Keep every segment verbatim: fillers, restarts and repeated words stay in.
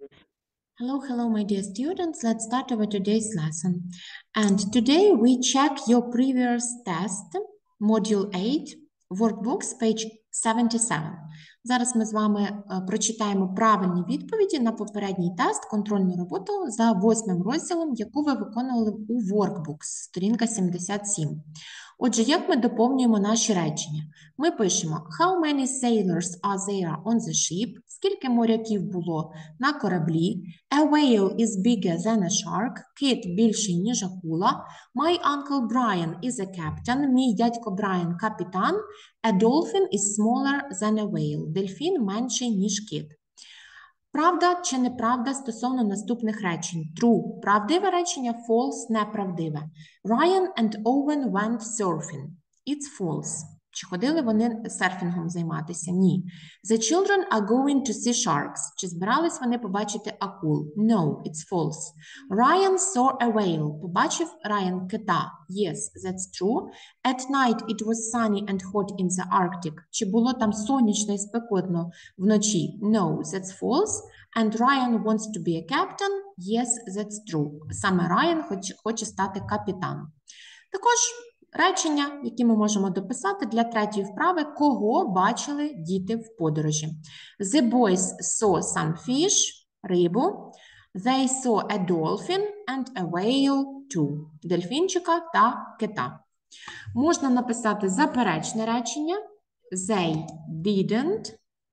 Hello, hello, my dear students. Let's start our today's lesson. And today we check your previous test, Module eight, Workbooks, page seventy-seven. Зараз ми з вами е, прочитаємо правильні відповіді на попередній тест, контрольну роботу за восьмим розділом, яку ви виконували у Workbooks, сторінка сімдесят сім. Отже, як ми доповнюємо наші речення? Ми пишемо How many sailors are there on the ship? Скільки моряків було на кораблі? A whale is bigger than a shark. Кит більший, ніж акула. My uncle Brian is a captain. Мій дядько Брайан – капітан. A dolphin is smaller than a whale. Дельфін менший, ніж кит. Правда чи неправда стосовно наступних речень? True – правдиве речення, false – неправдиве. Ryan and Owen went surfing. It's false. Чи ходили вони серфінгом займатися? Ні. The children are going to see sharks. Чи збирались вони побачити акул? No, it's false. Ryan saw a whale. Побачив Райан кита? Yes, that's true. At night it was sunny and hot in the Arctic. Чи було там сонячно і спекотно вночі? No, that's false. And Ryan wants to be a captain? Yes, that's true. Саме Райан хоче, хоче стати капітаном. Також речення, які ми можемо дописати для третьої вправи, кого бачили діти в подорожі. The boys saw some fish, рибу. They saw a dolphin and a whale too. Дельфінчика та кита. Можна написати заперечне речення. They didn't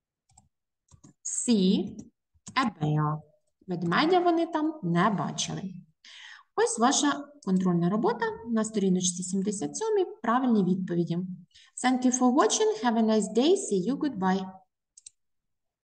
see a bear. Ведмедя вони там не бачили. Ось ваша контрольна робота на сторіночці сімдесят сім, правильні відповіді. Thank you for watching. Have a nice day. See you. Goodbye.